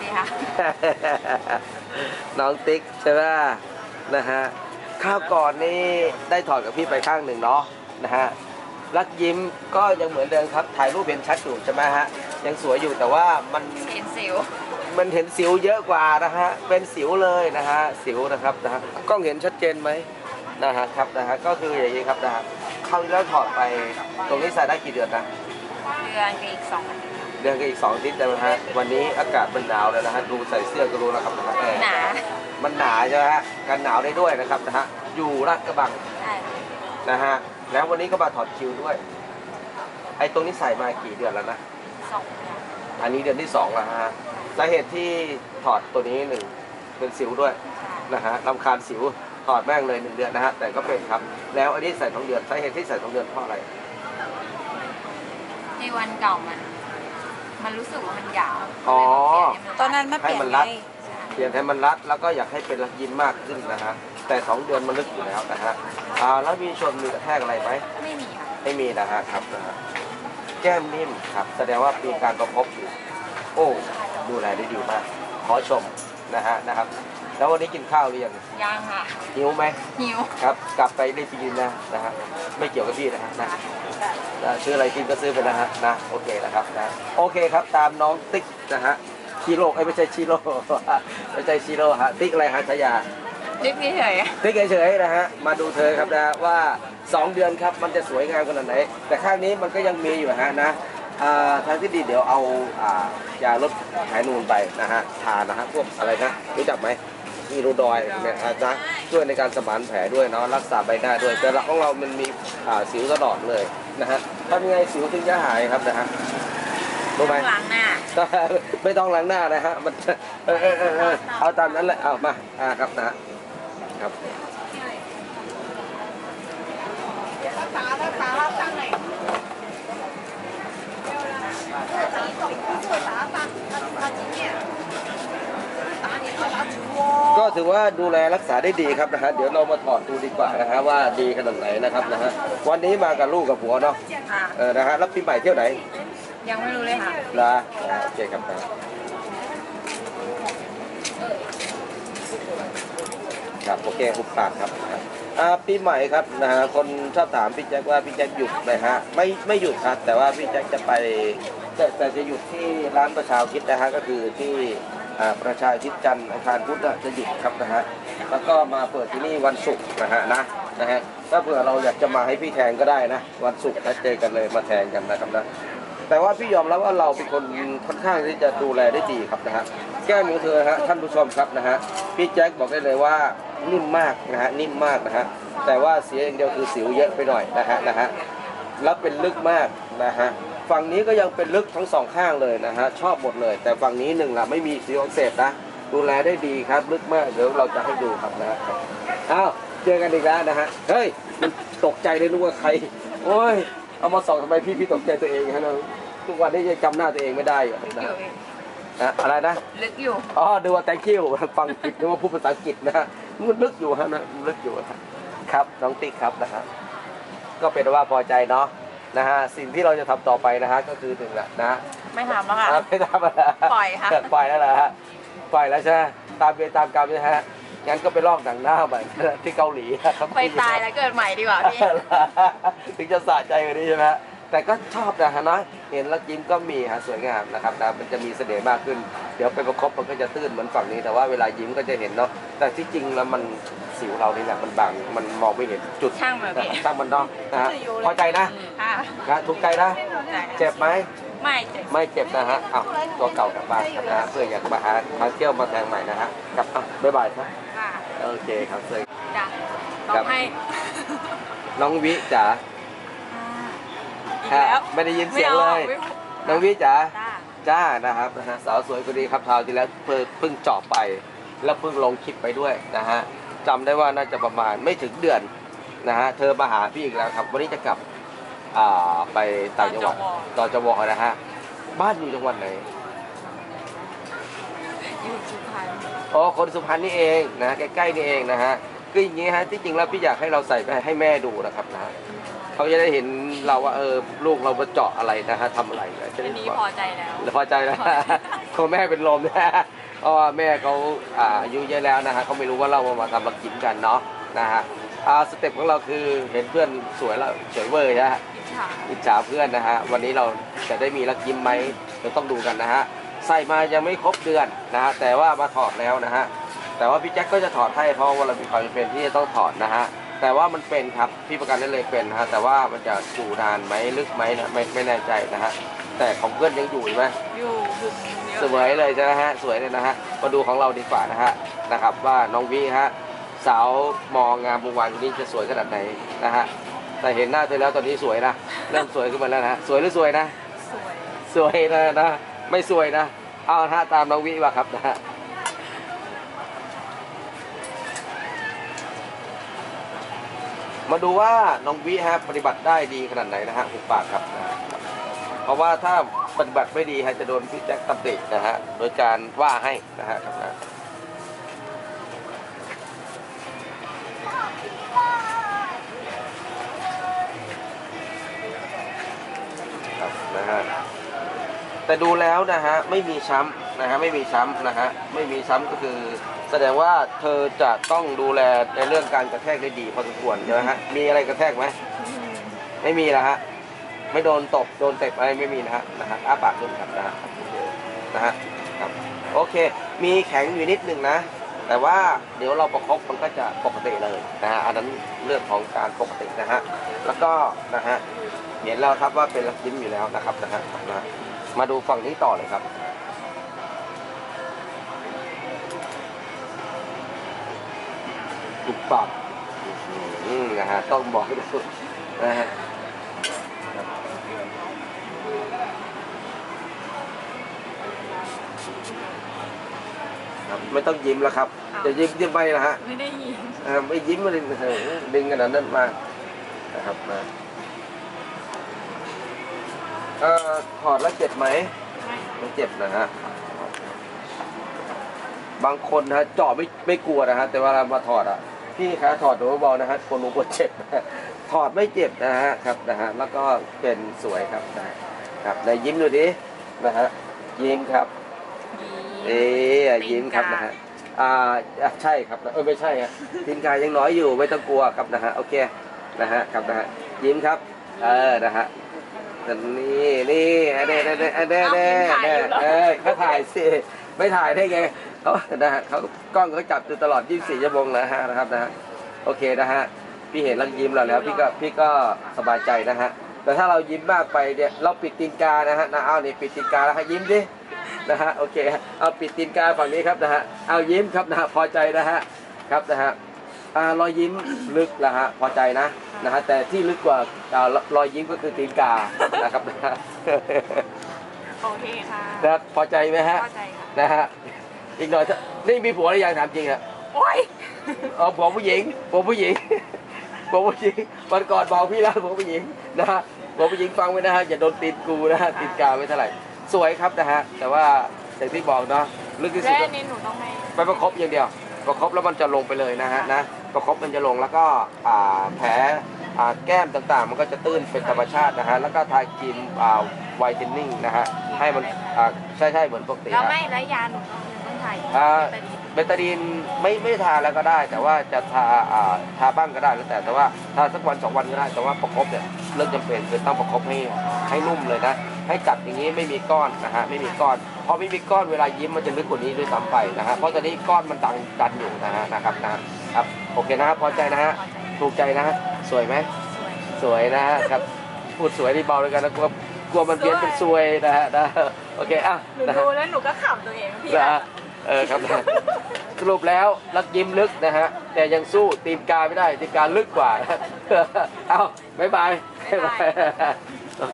สิคะน้องติ๊กใช่ไหมนะฮะข้าวก่อนนี่ได้ถอดกับพี่ไปข้างหนึ่งเนาะนะฮะรักยิ้มก็ยังเหมือนเดิมครับถ่ายรูปเห็นชัดอยู่ใช่ไหมฮะยังสวยอยู่แต่ว่ามันเห็นสิวเยอะกว่านะฮะเป็นสิวเลยนะฮะสิวนะครับนะฮะกล้องเห็นชัดเจนไหมนะฮะครับนะฮะก็คืออย่างนี้ครับนะฮะคราวที่แล้วถอดไปตรงนี้ใส่ได้กี่เดือนนะเดือนกับอีก2 อาทิตย์เดือนกับอีก2 อาทิตย์นะฮะวันนี้อากาศมันหนาวแล้วนะฮะดูใส่เสื้อก็รู้แล้วครับนะฮะหนามันหนาใช่ไหมฮะกันหนาวได้ด้วยนะครับนะฮะอยู่ลาดกระบังนะฮะแล้ววันนี้ก็มาถอดคิวด้วยไอ้ตรงนี้ใส่มากี่เดือนแล้วนะ 2 เดือนอันนี้เดือนที่2แล้วฮะสาเหตุที่ถอดตัวนี้1เป็นสิวด้วยนะฮะรำคาญสิวถอดแม่งเลย1 เดือนนะฮะแต่ก็เป็นครับแล้วอันนี้ใส่2 เดือนสาเหตุที่ใส่2 เดือนเพราะอะไรในวันเก่ามันรู้สึกว่ามันยาวตอนนั้นมาเปลี่ยนเปลี่ยนให้มันรัดแล้วก็อยากให้เป็นรักยิ้มมากขึ้นนะฮะแต่2 เดือนมันลึกอยู่แล้วนะฮะแล้วมีชนมีกระแทกอะไรไหมไม่มีค่ะไม่มีนะฮะครับนะฮะแก้มนิ่มครับแสดงว่ามีการประคบอยู่โอ้ดูแลได้ดีมากขอชมนะฮะนะครับแล้ววันนี้กินข้าวหรือยังค่ะหิวไหมหิวครับกลับไปได้กินนะฮะไม่เกี่ยวกับพี่นะฮะนะซื้ออะไรกินก็ซื้อไปนะฮะนะโอเคนะครับนะโอเคครับตามน้องติ๊กนะฮะชิโร่ไม่ใช่ชิโร่ไม่ใช่ชิโร่ฮะติ๊กอะไรฮะฉายาติ๊กเฉยติ๊กเฉยนะฮะมาดูเธอครับนะว่า2 เดือนครับมันจะสวยงามขนาดไหนแต่ข้างนี้มันก็ยังมีอยู่ฮะนะทางที่ดีเดี๋ยวเอายาลดแผลนูนไปนะฮะทานะฮะพวกอะไรนะรู้จักไหมมีรูดอยเนี่ยนะช่วยในการสมานแผลด้วยเนาะรักษาใบหน้าด้วยแต่ของเรามันมีสิวตลอดเลยนะฮะทำยังไงสิวถึงจะหายครับนะฮะรู้ไหมล้างหน้าไม่ต้องล้างหน้านะฮะมันเอาตามนั้นแหละเอามาครับนะครับก็ถือว่าดูแลรักษาได้ดีครับนะฮะเดี๋ยวเรามาถอดดูดีกว่านะฮะว่าดีขนาดไหนนะครับนะฮะวันนี้มากับลูกกับผัวเนาะนะฮะรับปีใหม่เที่ยวไหนยังไม่รู้เลยค่ะโอเคครับครับโอเคหุบปากครับปีใหม่ครับนะฮะคนชอบถามพี่แจ็คว่าพี่แจ็คหยุดไหมฮะไม่หยุดครับแต่ว่าพี่แจ็คจะไปแต่จะหยุดที่ร้านประชาคิดนะฮะก็คือที่ประชาคิดจันทร์อังคารพุธจะหยุดครับนะฮะแล้วก็มาเปิดที่นี่วันศุกร์นะฮะถ้าเผื่อเราอยากจะมาให้พี่แทนก็ได้นะวันศุกร์นัดเจอกันเลยมาแทนกันนะครับนะแต่ว่าพี่ยอมรับว่าเราเป็นคนค่อนข้างที่จะดูแลได้ดีครับนะฮะแก้มของเธอฮะท่านผู้ชมครับนะฮะพี่แจ็คบอกได้เลยว่านิ่มมากนะฮะนิ่มมากนะฮะแต่ว่าเสียอย่างเดียวคือสิวเยอะไปหน่อยนะฮะแล้วเป็นลึกมากนะฮะฝั่งนี้ก็ยังเป็นลึกทั้ง2 ข้างเลยนะฮะชอบหมดเลยแต่ฝั่งนี้1ละไม่มีสิวอักเสบนะดูแลได้ดีครับลึกมากเดี๋ยวเราจะให้ดูครับนะฮะเจอกันอีกแล้วนะฮะเฮ้ยมันตกใจเลยนึกว่าใครโอ้ยเอามาส่องทำไมพี่ตกใจตัวเองฮะทุกวันนี้ยังจำหน้าตัวเองไม่ได้นะอะไรนะลึกอยู่ดูว่า thank you ฟังผิดนึกว่าพูดภาษาอังกฤษนะฮะมันลึกอยู่ฮะนะลึกอยู่ครับน้องติ๊กครับนะฮะก็เป็นว่าพอใจเนาะนะฮะสิ่งที่เราจะทำต่อไปนะฮะก็คือถึงละนะไม่ทำแล้วค่ะไม่ทำแล้วปล่อยค่ะปล่อยแล้วนะฮะปล่อยแล้วใช่ตามเวรตามกรรมนะฮะงั้นก็ไปลอกหนังหน้าใหม่ที่เกาหลีครับไปตายแล้วเกิดใหม่ดีกว่าพี่ถึงจะสะใจกว่านี้ใช่ไหมแต่ก็ชอบนะฮะนะเห็นแล้วยิ้มก็มีฮะสวยงามนะครับนะมันจะมีเสน่ห์มากขึ้นเดี๋ยวไปประคบมันก็จะตื้นเหมือนฝั่งนี้แต่ว่าเวลายิ้มก็จะเห็นเนาะแต่ที่จริงแล้วมันสิวเรานี่แหละมันบังมันมองไม่เห็นจุดช่างมันเนาะนะฮะพอใจนะถูกใจนะเจ็บไหมไม่เจ็บนะฮะตัวเก่ากลับบ้านครับนะเพื่ออยากมาเที่ยวมาแทงใหม่นะฮะครับบ๊ายบายครับโอเคครับเซยต้องให้น้องวิจ๋าไม่ได้ยินเสียงเลยน้องวิจ๋าจ้านะครับนะฮะสาวสวยคนนี้ครับคราวที่แล้วเพิ่งเจาะไปแล้วเพิ่งลงคลิปไปด้วยนะฮะจำได้ว่าน่าจะประมาณไม่ถึงเดือนนะฮะเธอมาหาพี่อีกแล้วครับวันนี้จะกลับไปต่างจังหวัดต่อจวนะฮะบ้านอยู่จังหวัดไหนอยู่สุพรรณคนสุพรรณนี่เองนะใกล้ๆนี่เองนะฮะคืออย่างนี้ฮะที่จริงแล้วพี่อยากให้เราใส่ไปให้แม่ดูนะครับนะเขาจะได้เห็นเราว่าลูกเรามาเจาะอะไรนะฮะทำอะไรจะอัได้นนี้พอใจแล้วพอใจแล้วเขาแม่เป็นลมนะเพราะว่าแม่เขาอายุเยอะแล้วนะฮะเขาไม่รู้ว่าเรามาทำมากินกันเนาะนะฮะสเต็ปของเราคือเห็นเพื่อนสวยแล้วสวยเวอร์นะฮะอิจฉาเพื่อนนะฮะวันนี้เราจะได้มีรักยิ้มไหมเราต้องดูกันนะฮะใส่มายังไม่ครบเดือนนะฮะแต่ว่ามาถอดแล้วนะฮะแต่ว่าพี่แจ็คก็จะถอดให้เพราะว่าเรามีความจำเป็นที่จะต้องถอดนะฮะแต่ว่ามันเป็นครับพี่ประกันได้เลยเป็นนะฮะแต่ว่ามันจะอยู่นานไหมลึกไหมนะไม่แน่ใจนะฮะแต่ของเพื่อนยังอยู่ไหมอยู่บุกเยอะสวยเลยใช่ไหมฮะสวยเลยนะฮะมาดูของเราดีกว่านะฮะนะครับว่าน้องวิฮะสาวมองงามวงวานคนนี้จะสวยขนาดไหนนะฮะแต่เห็นหน้าเธอแล้วตอนนี้สวยนะเริ่มสวยขึ้นมาแล้วนะฮะสวยหรือสวยนะสวยสวยนะไม่สวยนะเอาฮะตามน้องวิมาครับนะฮะมาดูว่าน้องวิฮะปฏิบัติได้ดีขนาดไหนนะฮะหุบปากครับนะฮะเพราะว่าถ้าปฏิบัติไม่ดีฮะจะโดนพี่แจ็คตำหนินะฮะโดยการว่าให้นะฮะครับนะครับนะฮะแต่ดูแล้วนะฮะไม่มีช้ำนะฮะไม่มีช้ำนะฮะไม่มีช้ำก็คือแสดงว่าเธอจะต้องดูแลในเรื่องการกระแทกได้ดีพอสมควรใช่ไหมฮะมีอะไรกระแทกไหมไม่มีแล้วฮะไม่โดนตบโดนเตะอะไรไม่มีนะฮะอ้าปากขึ้นครับนะฮะครับโอเคมีแข็งอยู่นิดหนึ่งนะแต่ว่าเดี๋ยวเราประคบมันก็จะปกติเลยนะฮะอันนั้นเรื่องของการปกตินะฮะแล้วก็นะฮะเห็นแล้วครับว่าเป็นรักยิ้มอยู่แล้วนะครับนะฮะมาดูฝั่งนี้ต่อเลยครับปุบปับนะฮะต้องบอกให้ดูนะฮะไม่ต้องยิ้มแล้วครับจะยิ้มไปนะฮะไม่ได้ยินไม่ยิ้มเลยดึงขนาดนั้นมานะครับมาถอดแล้วเจ็บไหมไม่เจ็บนะฮะบางคนนะเจาะไม่กลัวนะฮะแต่เวลามาถอดพี่คะถอดโดยเบาๆนะฮะคนรู้ว่าเจ็บถอดไม่เจ็บนะฮะครับนะฮะแล้วก็เป็นสวยครับนะครับในยิ้มดูดินะฮะยิ้มครับยิ้มครับนะฮะใช่ครับไม่ใช่ฮะตีนกายยังน้อยอยู่ไม่ต้องกลัวครับนะฮะโอเคนะฮะครับนะฮะยิ้มครับนะฮะนี่เขาถ่ายสิไม่ถ่ายได้ไงเขานะฮะเขากล้องเขาจับอยู่ตลอด24 ชั่วโมงนะฮะนะครับนะฮะโอเคนะฮะพี่เห็นแล้วยิ้มแล้วพี่ก็สบายใจนะฮะแต่ถ้าเรายิ้มมากไปเนี่ยเราปิดตีนกานะฮะเอานี่ปิดตีนกาแล้วให้ยิ้มดินะฮะโอเคเอาปิดตีนกาฝั่งนี้ครับนะฮะเอายิ้มครับนะฮะพอใจนะฮะครับนะฮะรอยยิ้มลึกนะฮะพอใจนะฮะแต่ที่ลึกกว่ารอยยิ้มก็คือตีนกานะครับนะฮะโอเคค่ะนะพอใจไหมฮะพอใจค่ะนะฮะอีกหน่อยนี่มีผัวหรือยังถามจริงอะโอ้ยผัวผู้หญิงวันก่อนบอกพี่แล้วผัวผู้หญิงนะฮะผัวผู้หญิงฟังไว้นะฮะอย่าโดนตีนกูนะฮะตีนกาไม่เท่าไหร่สวยครับนะฮะแต่ว่าอย่างที่บอกเนาะลึกที่สุดและนี่หนูต้องให้ไปประคบอย่างเดียวประคบแล้วมันจะลงไปเลยนะฮะนะประคบมันจะลงแล้วก็แผลแก้มต่างๆมันก็จะตื้นเป็นธรรมชาตินะฮะแล้วก็ทาครีมไวท์เทนนิ่งนะฮะให้มันใช่เหมือนปกติแล้วไม่แล้วยาหนูต้องถ่ายเบตาดีนไม่ทาแล้วก็ได้ แต่ว่าจะทาบ้างก็ได้แล้วแต่ว่าทาสักวัน2 วันก็ได้แต่ว่าประคบเนี่ยเรื่องจำเป็นคือต้องประคบให้นุ่มเลยนะให้จับอย่างนี้ไม่มีก้อนนะฮะไม่มีก้อนพอไม่มีก้อนเวลายิ้มมันจะลึกกว่านี้ด้วยซ้ำไปนะฮะเพราะตอนนี้ก้อนมันดันอยู่นะครับโอเคนะฮะพอใจนะฮะถูกใจนะฮะสวยไหมสวยนะฮะครับพูดสวยที่เบาเลยกันนะกลัวมันเพี้ยนเป็นซวยนะฮะโอเคหนูดูแล้วหนูก็ขำตัวเองพี่ครับสรุปแล้วรักยิ้มลึกนะฮะแต่ยังสู้ตีนกาไม่ได้ตีนกาลึกกว่าเอาบ๊ายบาย